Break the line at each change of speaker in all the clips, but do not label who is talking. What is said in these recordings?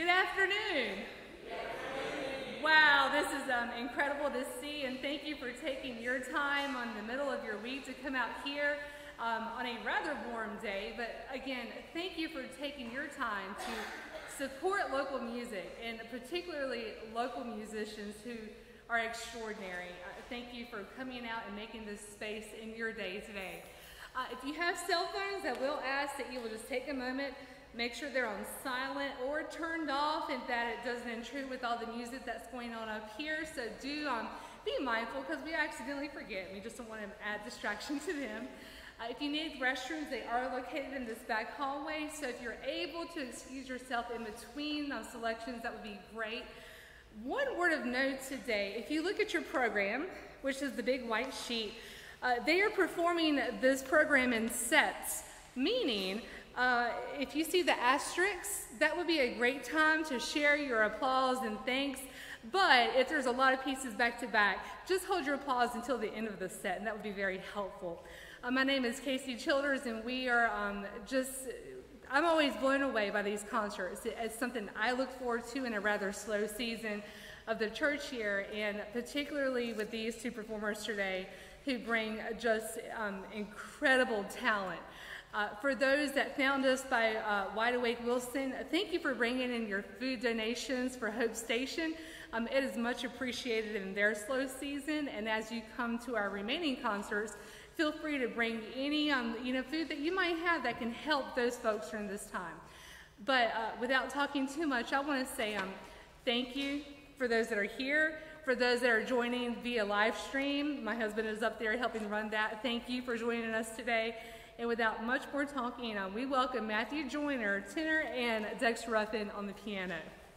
Good afternoon. Wow, this is incredible to see, and thank you for taking your time on the middle of your week to come out here on a rather warm day. But again, thank you for taking your time to support local music, and particularly local musicians who are extraordinary. Thank you for coming out and making this space in your day today. If you have cell phones, I will ask that you will just take a moment, make sure they're on silent or turned off, and that it doesn't intrude with all the music that's going on up here. So do be mindful, because we accidentally forget. We just don't want to add distraction to them. If you need restrooms, they are located in this back hallway. So if you're able to excuse yourself in between selections, that would be great. One word of note today, if you look at your program, which is the big white sheet, they are performing this program in sets, meaning if you see the asterisks, that would be a great time to share your applause and thanks. But if there's a lot of pieces back to back, just hold your applause until the end of the set, and that would be very helpful. My name is Casey Childers, and we are I'm always blown away by these concerts. It's something I look forward to in a rather slow season of the church here, and particularly with these two performers today who bring just incredible talent. For those that found us by Wide Awake Wilson, thank you for bringing in your food donations for Hope Station. It is much appreciated in their slow season, and as you come to our remaining concerts, feel free to bring any food that you might have that can help those folks during this time. But without talking too much, I want to say thank you for those that are here. For those that are joining via live stream, my husband is up there helping run that. Thank you for joining us today. And without much more talking, we welcome Matthew Joyner, tenor, and Dexter Ruffin on the piano.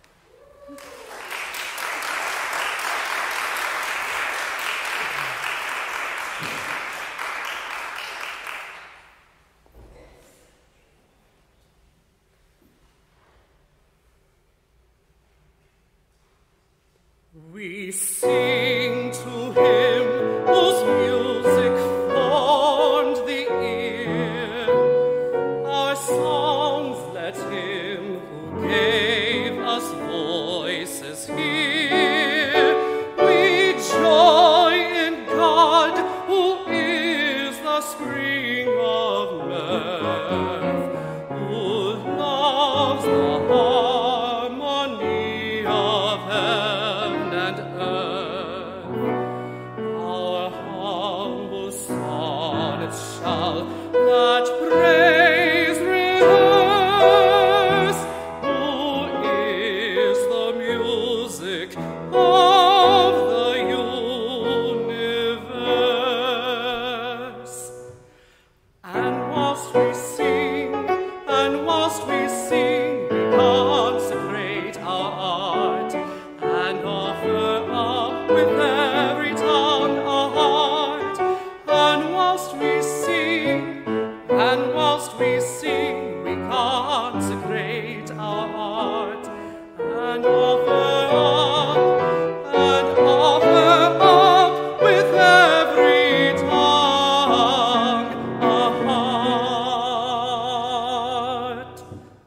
We sing to him whose music formed the ear. Our songs let him who gave us voices hear. We joy in God, who is the spring of mirth, who loves the harmony of heaven and earth. Our humble sonnets shall that praise rehearse, who is the music of the universe. And whilst we sing, we consecrate our art and offer up with every tongue our heart. And whilst we sing, we consecrate our art and offer up with every tongue our heart.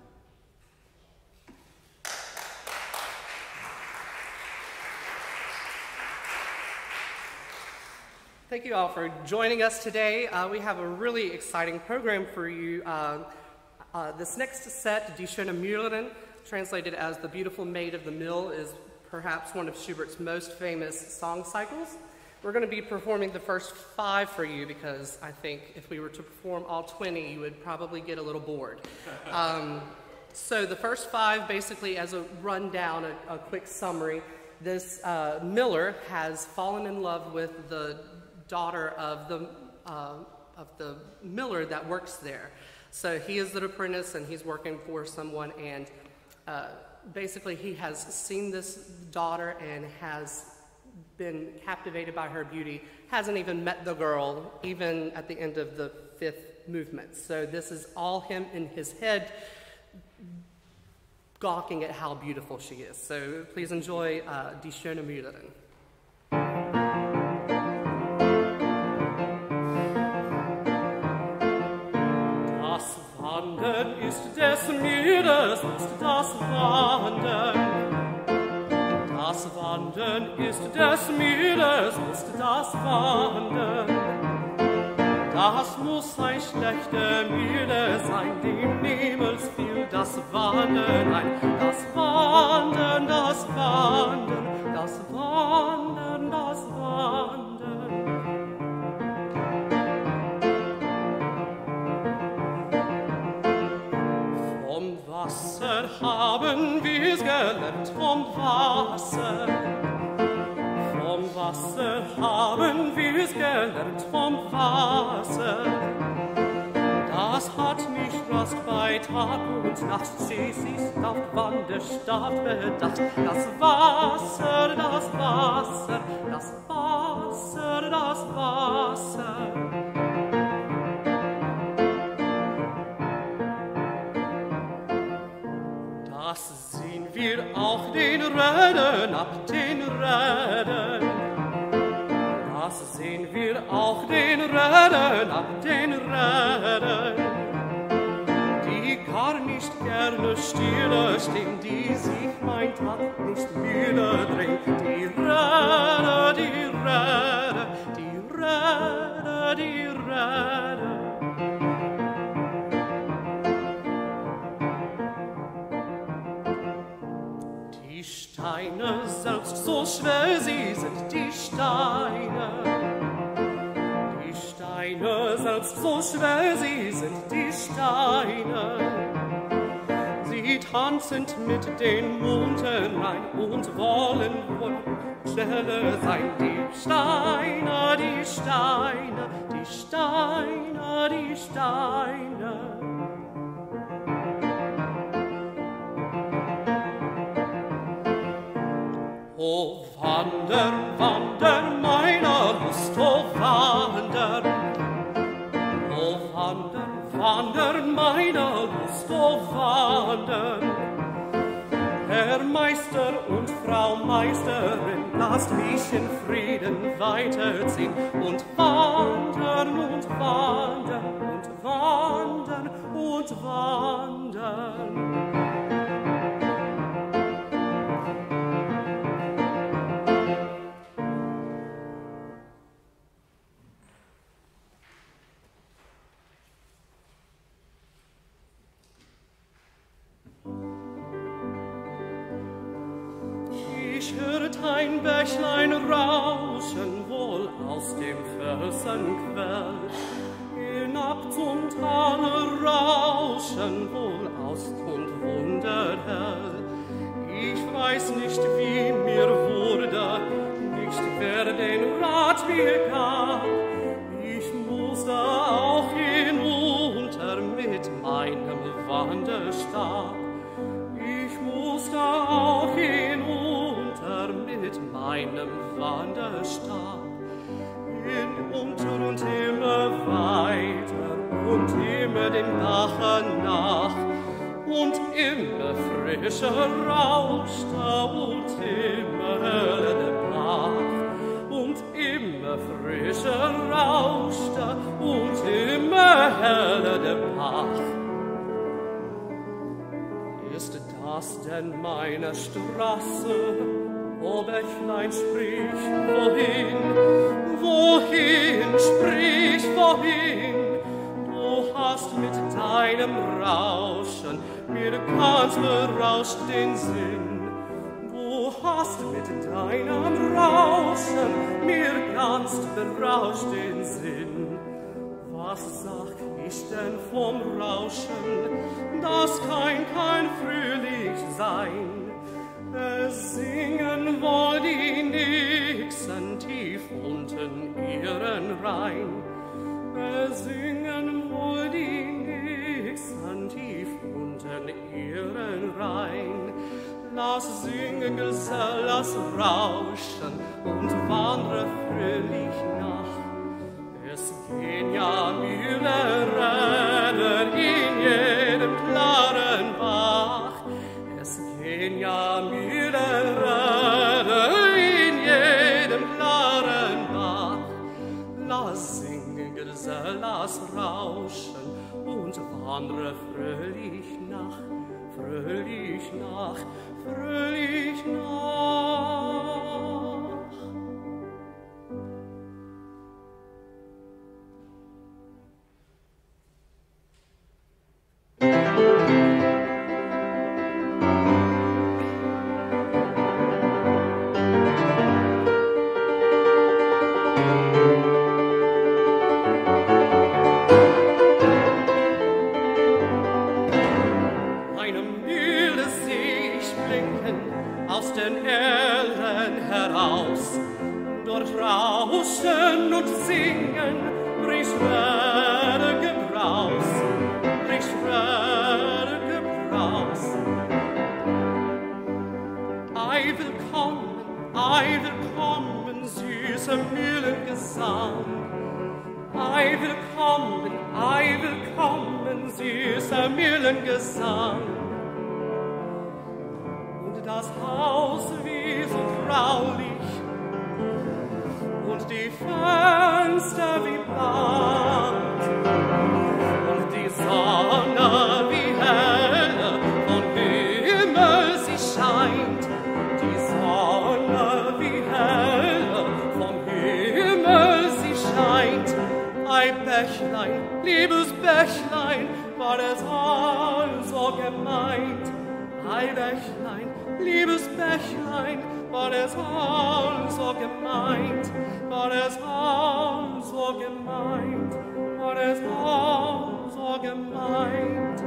Thank you all for joining us today. We have a really exciting program for you. This next set, Die Schöne Müllerin, translated as The Beautiful Maid of the Mill, is perhaps one of Schubert's most famous song cycles. We're going to be performing the first 5 for you, because I think if we were to perform all 20, you would probably get a little bored. So the first 5, basically as a rundown, a quick summary, this miller has fallen in love with the daughter of the miller that works there. So he is the apprentice, and he's working for someone, and basically he has seen this daughter and has been captivated by her beauty, hasn't even met the girl, even at the end of the 5th movement. So this is all him in his head, gawking at how beautiful she is. So please enjoy Die Schöne Müllerin. Das Wandern ist des Müllers, ist das Wandern. Wandern ist des Mühlers Lust, das Wandern. Das muss ein schlechter Mühle sein, dem niemals fiel das Wandern ein. Das Wandern, das Wandern, das Wandern, das Wandern. Vom Wasser haben wir's gelernt, vom Wasser. Vom Wasser haben wir's gelernt, vom Wasser. Das hat mich Rast bei Tag und Nacht, sie ist auf Wanderstab bedacht. Das Wasser, das Wasser, das Wasser, das Wasser. Das sehen wir auch den Rädern ab, den Rädern. Das sehen wir auch den Rädern ab, den Rädern. Die gar nicht gerne stille stehen, die sich mein Tag nicht müde drehen. Die Räder, die Räder, die Räder, die Räder. Die Steine selbst, so schwer sie sind, die Steine. Die Steine selbst, so schwer sie sind, die Steine. Sie tanzen mit den Monden rein und wollen wohl schneller sein. Die Steine, die Steine, die Steine, die Steine. O Wander, Wander meiner Lust, O Wander. O Wander, Wander meiner Lust, O Wander. Herr Meister und Frau Meisterin, lasst mich in Frieden weiterziehen und wandern und wandern und wandern und wandern. Ein Bächlein rauschen wohl aus dem Felsenquell, hinab zum Tale rauschen wohl aus und wunderhell. Ich weiß nicht, wie mir wurde, nicht wer den Rat mir gab. Ich musste auch hinunter mit meinem Wanderstab. Ich musste auch hinunter mit meinem Wanderstab, hinunter und immer weiter und immer den Bach nach und immer frischer rauschte und immer heller der Bach und immer frischer rauschte und immer heller der Bach. Ist das denn meine Straße? O Bächlein, sprich, wohin? Wohin, sprich, wohin? Du hast mit deinem Rauschen mir ganz berauscht den Sinn. Du hast mit deinem Rauschen mir ganz berauscht den Sinn. Was sag ich denn vom Rauschen? Das kann kein Fröhlichsein. Es singen wohl die Nixen tief unten ihren Rhein. Es singen wohl die Nixen tief unten ihren Rhein. Lass singen, Gesell, lass rauschen und wandre fröhlich nach. Es gehen ja Müllerin in jedem klaren Bach. Es gehen ja Müllerin in jedem klaren Bach. Lass singen, Gesell, lass rauschen und wandre fröhlich nach, fröhlich nach, fröhlich nach. und singen, brich schwere Gebraus, brich schwere Gebraus. Ei willkommen, süßer Mühlengesang. Ei willkommen, süßer Mühlengesang. Und das Haus wie so traulich und die Fenster wie blank und die Sonne wie helle vom Himmel sie scheint. Die Sonne wie helle vom Himmel sie scheint. Ei Bächlein, liebes Bächlein, war es also gemeint. Ei Bächlein, liebes Bächlein, war es also gemeint. War es also gemeint. War es also gemeint.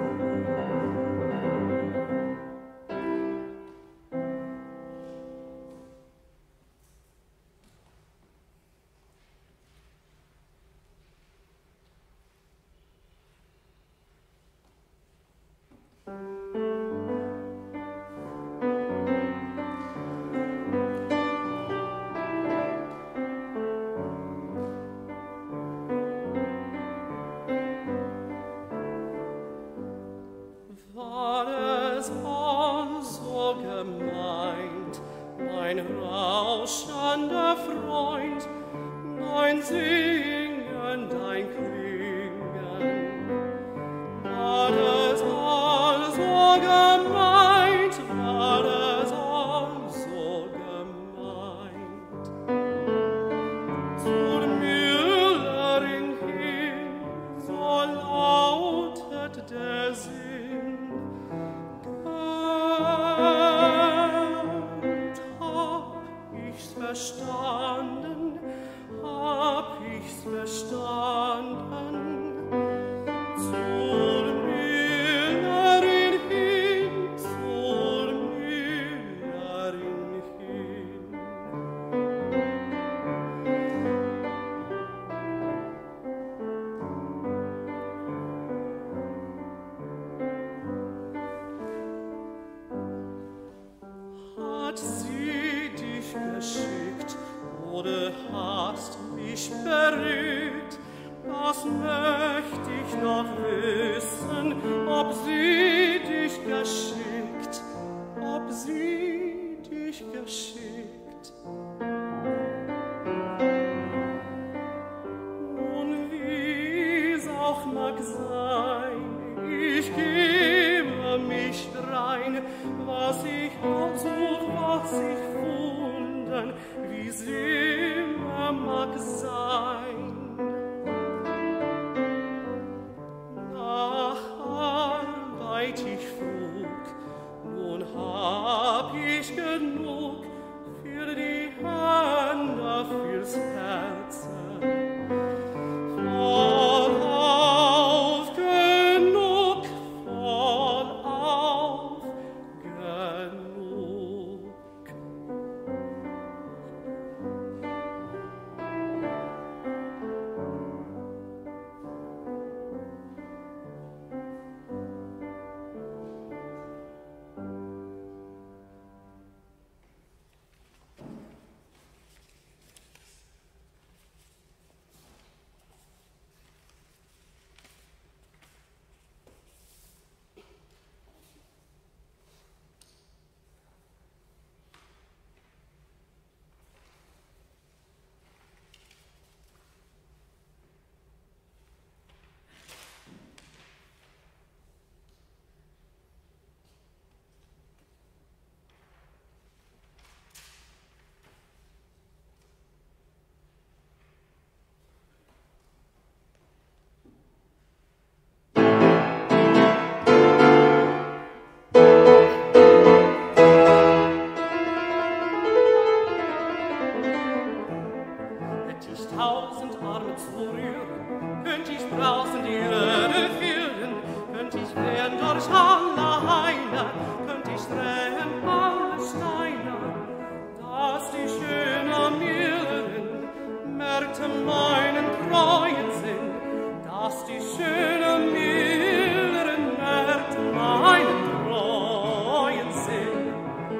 merkte meinen treuen Sinn, dass die schöne Müllerin merkte meinen treuen Sinn.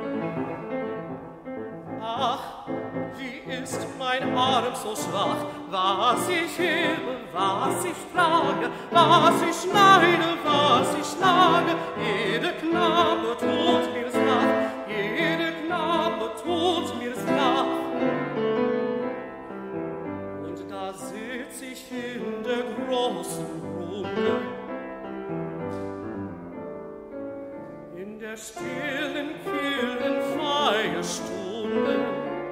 Ach, wie ist mein Arm so schwach, was ich hebe, was ich trage, was ich schneide, was ich schlage, jede Knabe tut mir's nach, jede Knabe tut mir's nach. Und da sitz ich in der großen Runde, in der stillen, kühlen Feierstunde.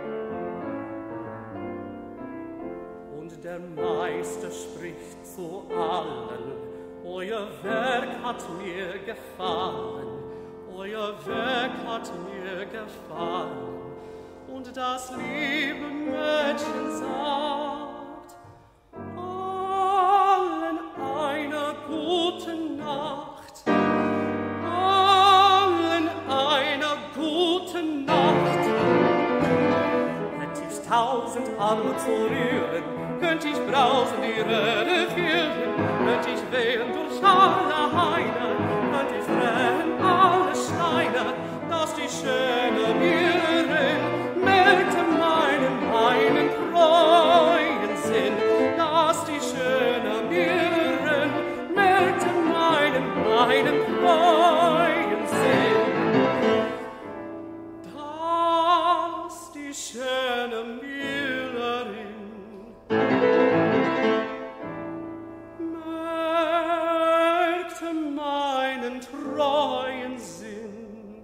Der Meister spricht zu allen, euer Werk hat mir gefallen, euer Werk hat mir gefallen. Und das liebe Mädchen sagt, allen eine gute Nacht, allen eine gute Nacht. Hätt ich 1000 Arme zu rühren, könnt ich brausen die Röhre führen, könnt ich wehen durch alle Heide, könnt ich drehen alle Steine, dass die schöne Müllerin merkte meinen treuen Sinn, dass die schöne Müllerin merkte meinen treuen Sinn, dass die schöne Müllerin merkte meinen treuen Sinn.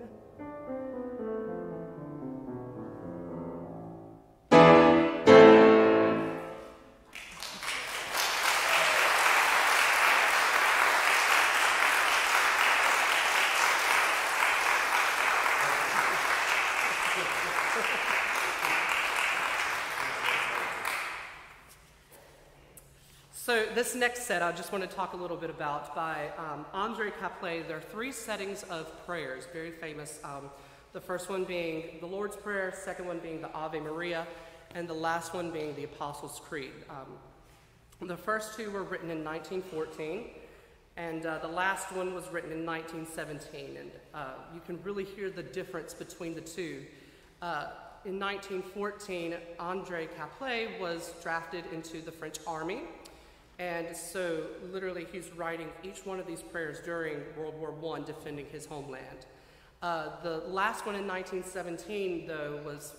So this next set I just want to talk a little bit about by André Caplet. There are 3 settings of prayers, very famous. The first one being the Lord's Prayer, second one being the Ave Maria, and the last one being the Apostles' Creed. The first 2 were written in 1914, and the last one was written in 1917. And you can really hear the difference between the 2. In 1914, André Caplet was drafted into the French army. And so literally he's writing each one of these prayers during World War I, defending his homeland. The last one in 1917, though, was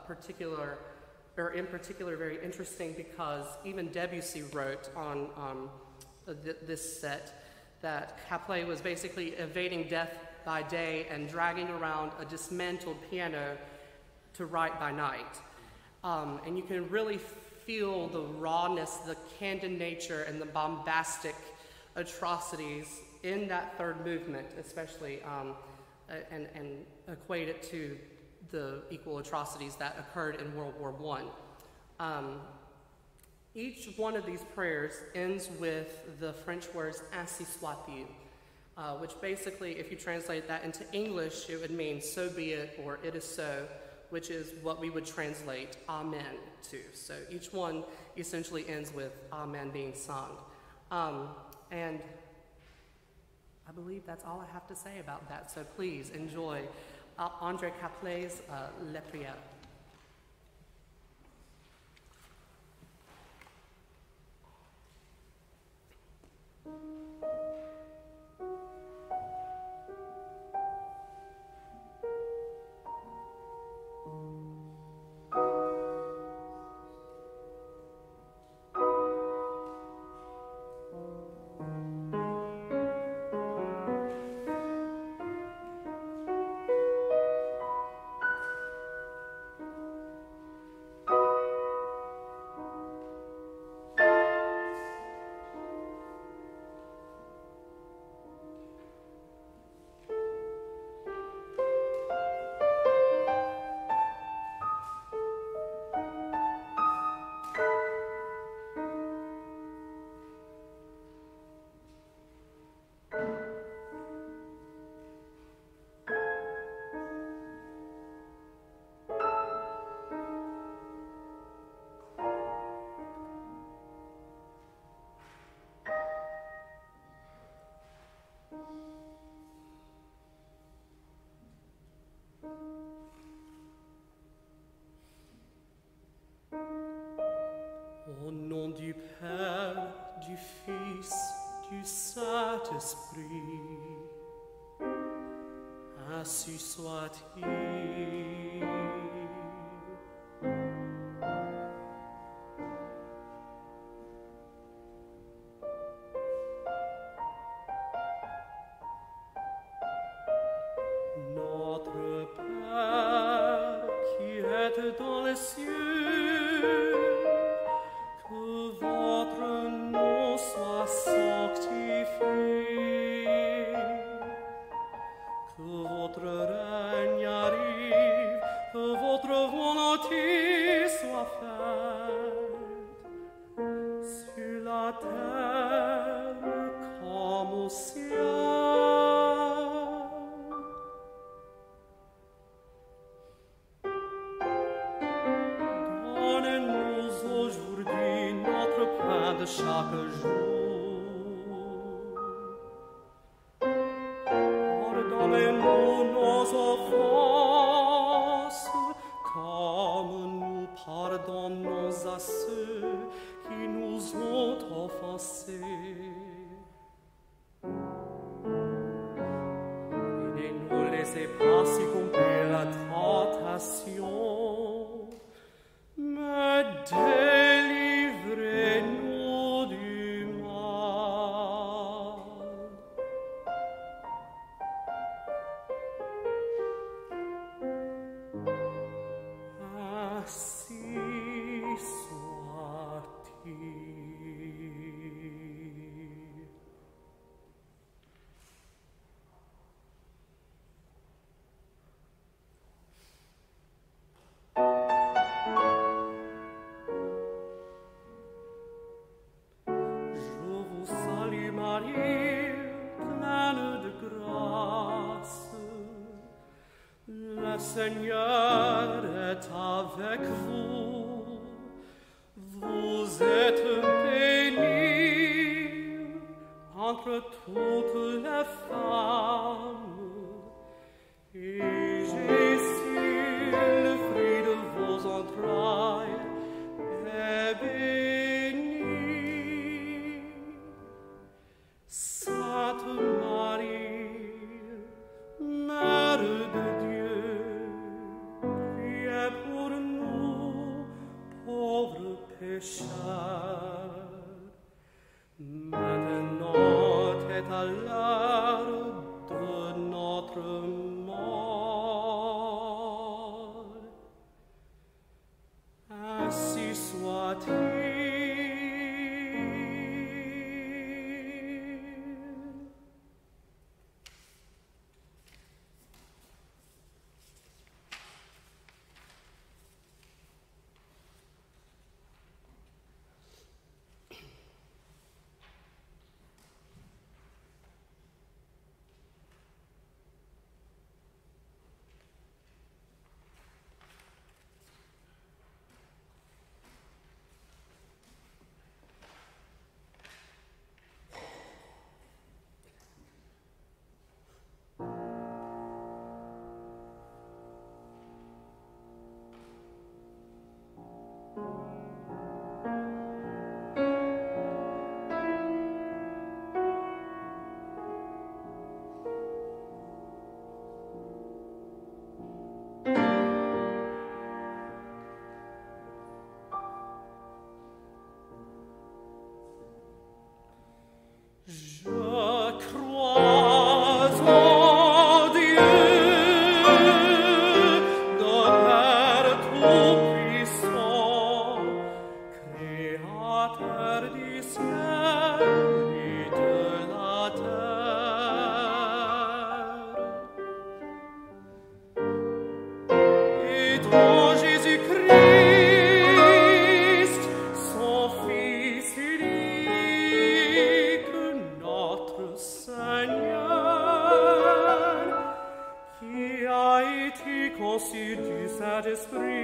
in particular very interesting because even Debussy wrote on this set that Caplet was basically evading death by day and dragging around a dismantled piano to write by night. And you can really feel the rawness, the candid nature, and the bombastic atrocities in that third movement, especially, and equate it to the equal atrocities that occurred in World War I. Each one of these prayers ends with the French words "Ainsi soit-il," which basically, if you translate that into English, it would mean "so be it" or "it is so," which is what we would translate Amen to. So each one essentially ends with Amen being sung. And I believe that's all I have to say about that. So please enjoy André Caplet's Les Prières. Au nom du Père, du Fils, du Saint-Esprit, ainsi soit-il. Notre Père qui êtes dans les cieux, que votre nom soit sanctifié, que votre règne arrive, que votre volonté soit faite, sur la terre comme au ciel. De chaque jour, pardonnez-nous nos offenses, comme nous pardonnons à ceux qui nous ont offensés. Et ne nous laissez pas succomber à la tentation, mais délivrez-nous. Le Seigneur est avec vous, vous êtes bénie entre toutes les femmes, et Jésus, le fruit de vos entrailles, est béni. Sainte Marie, Mère de Dieu, priez pour nous, pauvres pécheurs, maintenant et à l'heure de notre mort. Ainsi soit-il.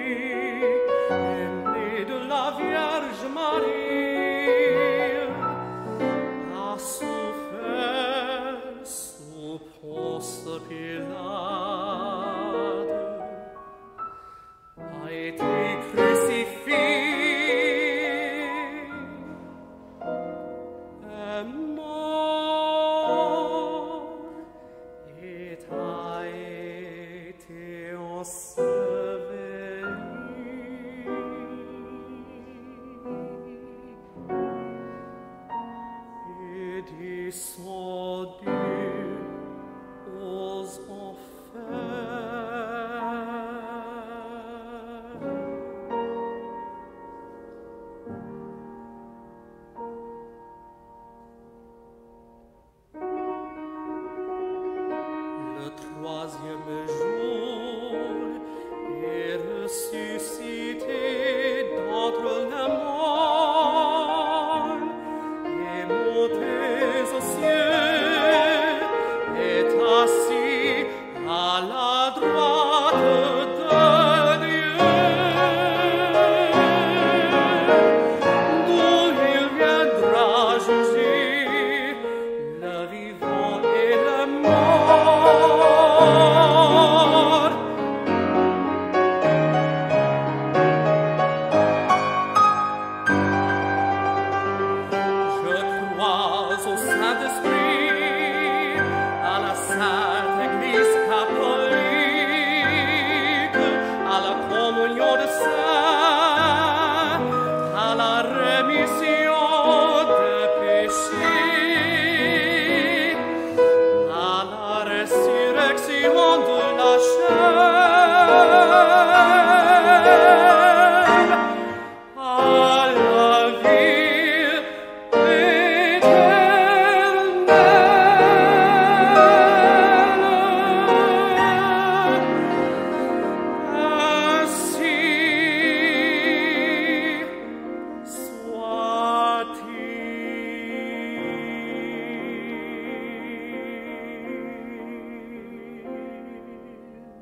Saint-Esprit, né de la Vierge Marie, sont dus aux enfers. Le troisième jour est ressuscité d'entre les morts et monté aux cieux, est assis à la droite de Dieu, d'où il viendra juger le vivant et le mort. Je crois au Saint-Esprit, à la Sainte Église catholique, à la communion des saints, à la rémission des péchés, à la résurrection de la chair, à la vie éternelle. Ainsi soit-il.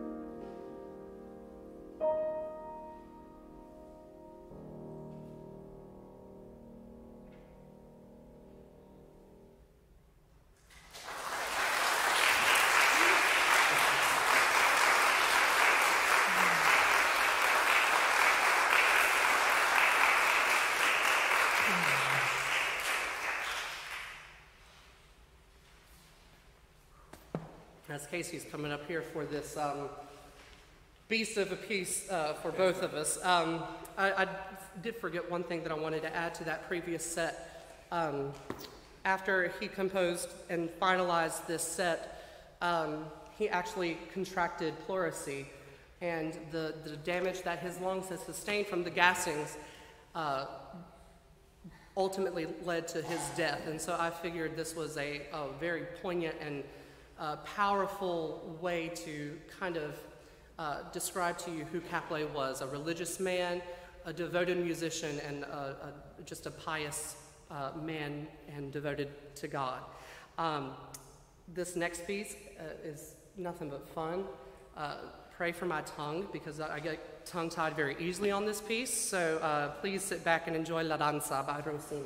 As Casey's coming up here for this beast of a piece for both of us, I did forget one thing that I wanted to add to that previous set. After he composed and finalized this set, he actually contracted pleurisy, and the damage that his lungs had sustained from the gassings ultimately led to his death. And so I figured this was a very poignant and powerful way to kind of describe to you who Caplet was: a religious man, a devoted musician, and just a pious man and devoted to God. This next piece is nothing but fun. Pray for my tongue, because I get tongue-tied very easily on this piece. So please sit back and enjoy La Danza by Rossini.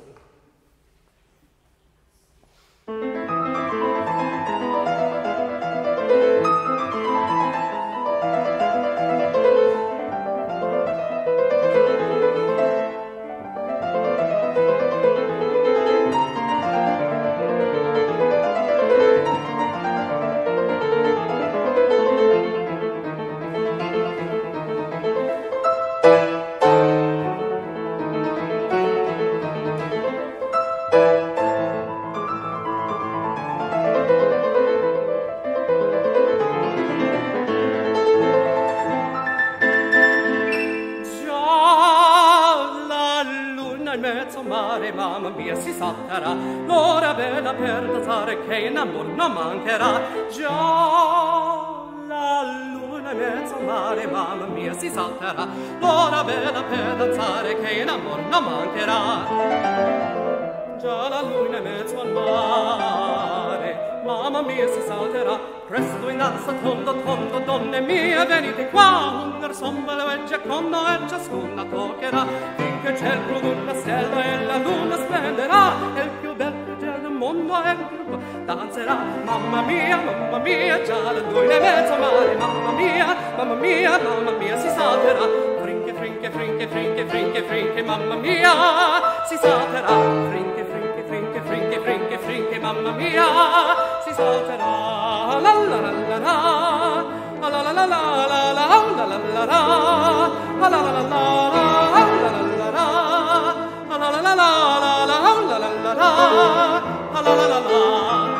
Mamma mia, si salterà l'ora bella per danzare, che in amor non mancherà. Già la luna in mezzo al mare, mamma mia, si salterà l'ora bella per danzare, che in amor non mancherà. Già la luna in mezzo al mare, mamma mia, si salterà. Presto in danza, tondo, tondo, donne mie, venite qua. Un ensemble e Gioachino e ciascuna toccherà, finché c'è una stella e la luna splenderà, e il più bel gel del mondo è il gruppo danzerà. Mamma mia, già la luna in mezzo al mare, mamma mia, si salterà. Frinche, frinche, frinche, frinche, frinche, frinche, mamma mia, si salterà. Frinche, frinche, frinche, frinche, frinche, frinche, mamma mia, si salterà. La la la la la, la la la la la, la la la la la, la la la la la, la la la la la, la la la la la, la la la la la, la la la la.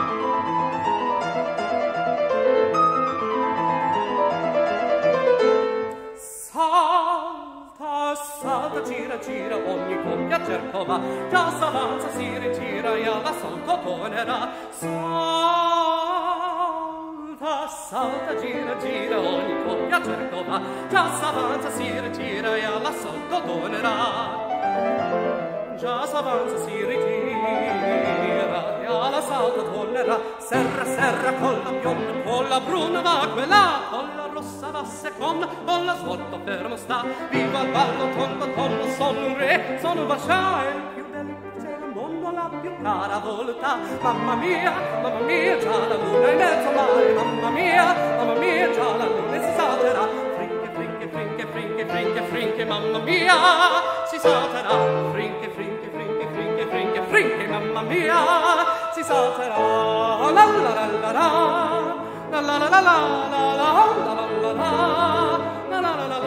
Salta, gira, gira, ogni coppia cerco va, già s'avanza, si ritira e alla salto tornerà. Salta, salta, gira, gira, ogni coppia cerco va, già s'avanza, si ritira e alla salto tornerà. Già s'avanza, si ritira e alla salto tornerà. Serra, serra, con la bionda, con la bruna va quella, con la rossa va seconda, con la svolta fermo sta. Viva il ballo, tondo, tondo, sono un re, sono un vascià, il più bello al mondo, la più cara volta. Mamma mia, già la luna in mezzo al mare. Mamma mia, già la luna si salterà. Frinche, frinche, frinche, frinche, frinche, frinche, mamma mia, si salterà. Frinche, frinche, frinche, frinche, frinche, frinche, mamma mia, si salterà. La la la la la, la la la la la, la la la la la, la la la la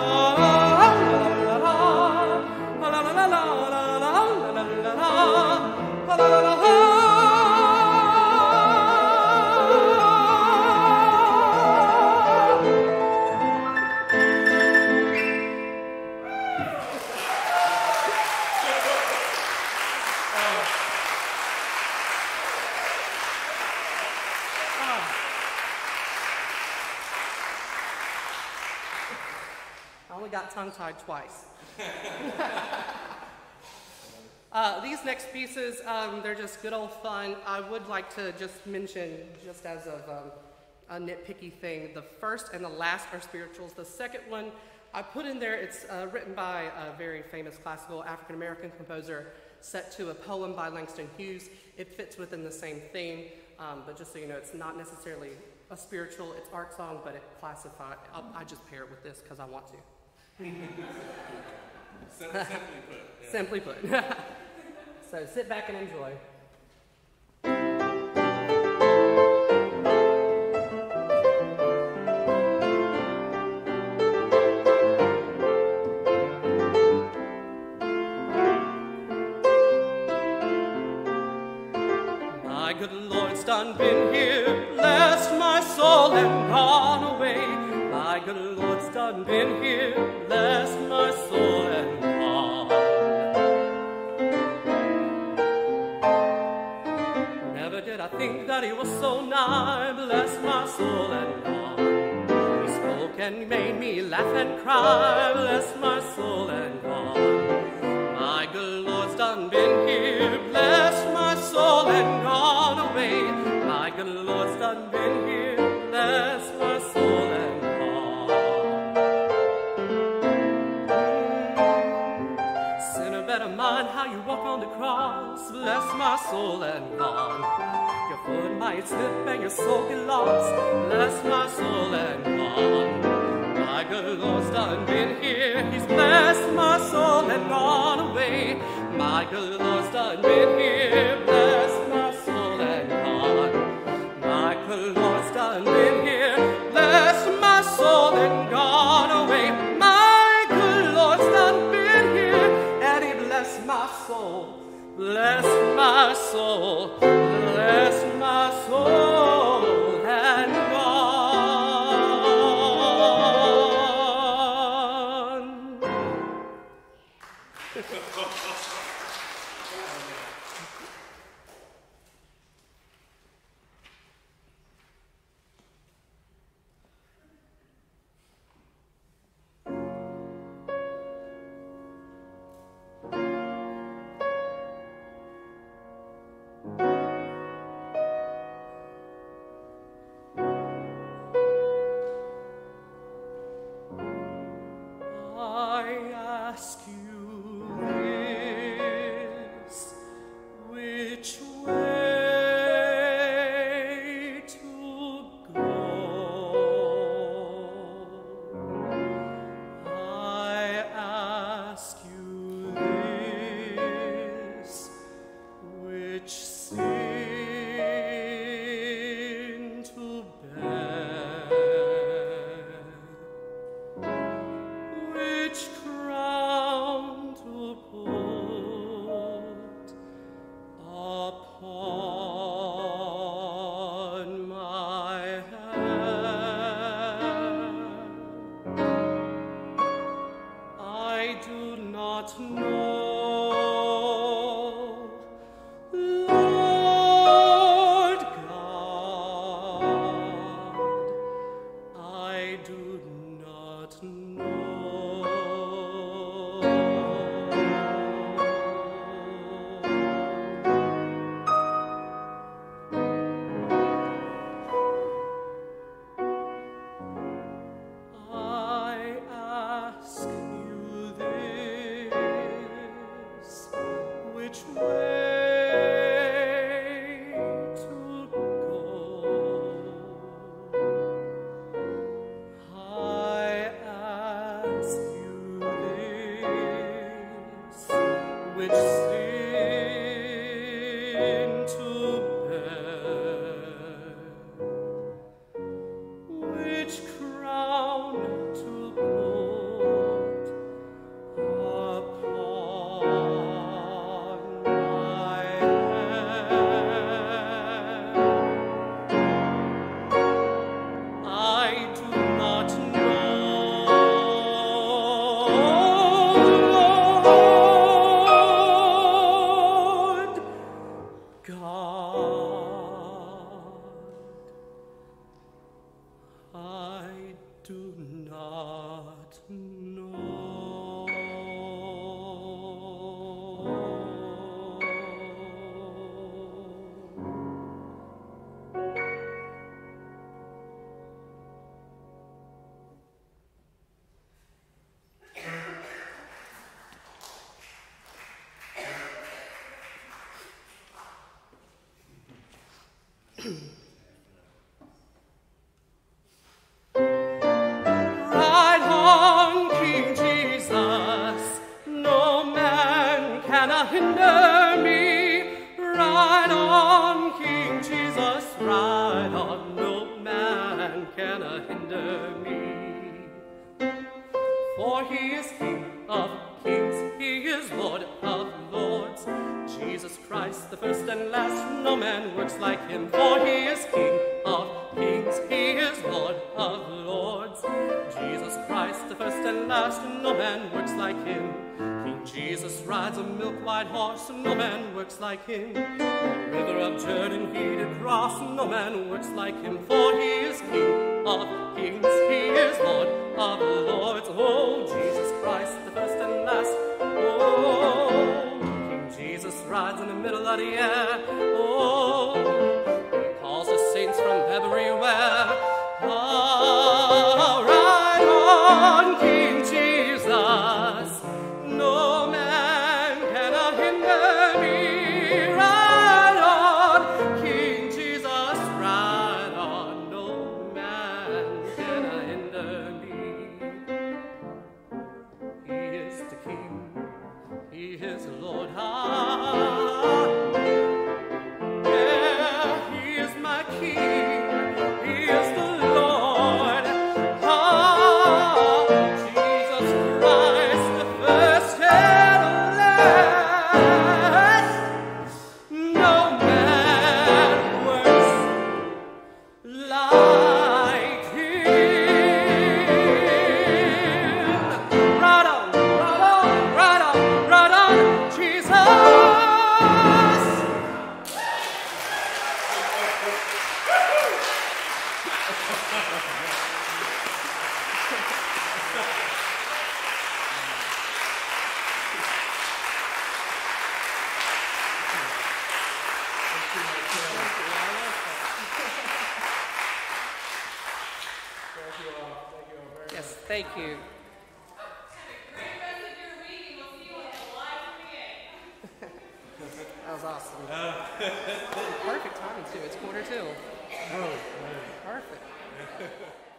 la. Got tongue-tied twice. These next pieces, they're just good old fun. I would like to just mention, just as of a nitpicky thing, the first and the last are spirituals. The second one I put in there, it's written by a very famous classical African-American composer, set to a poem by Langston Hughes. It fits within the same theme, but just so you know, it's not necessarily a spiritual, it's art song, but it classified, I just pair it with this because I want to.
Simply put. Yeah.
Simply put. So sit back and enjoy. My good Lord's done been here, blessed my soul and gone away. My good Lord's done been here, blessed my soul and gone. Never did I think that he was so nigh, bless my soul and gone. He spoke and he made me laugh and cry, bless my soul and gone. My good Lord's done been here, bless my soul and gone away. My good Lord's done been here, bless my soul and gone. Better mind how you walk on the cross, bless my soul and gone. Your foot might slip and your soul get lost, bless my soul and gone. My good Lord's done been here, he's blessed my soul and gone away. My good Lord's done been here, bless my soul and gone. My good Lord's done been here, bless my soul and gone away. My good Lord's done been here, bless my soul, bless my soul, bless my soul and gone. Ride on, King Jesus, no man cannot hinder me. Ride on, King Jesus, ride on, no man cannot hinder me. For he is King of kings, he is Lord of lords. Jesus Christ, the first and last, no man works like him. For he is King of kings, he is Lord of lords. Jesus Christ, the first and last, no man works like him. King Jesus rides a milk-white horse, no man works like him. The river of Jordan he did cross, no man works like him. For he is King of kings, he is Lord of lords. Oh, Jesus Christ, the first and last, oh, King Jesus rides in the middle of the air. Oh, he calls the saints from everywhere. Oh, ride on, King Jesus, no man cannot hinder me. Ride on, King Jesus, ride on, no man cannot hinder me. He is the King, he is the Lord. Yeah, he is my King, he is the Lord. Jesus Christ, the first and last. No man works like him. Ride on, ride on, ride on, ride on, Jesus. Yes, thank you. That was awesome. Perfect timing too. It's 1:45. Oh, perfect.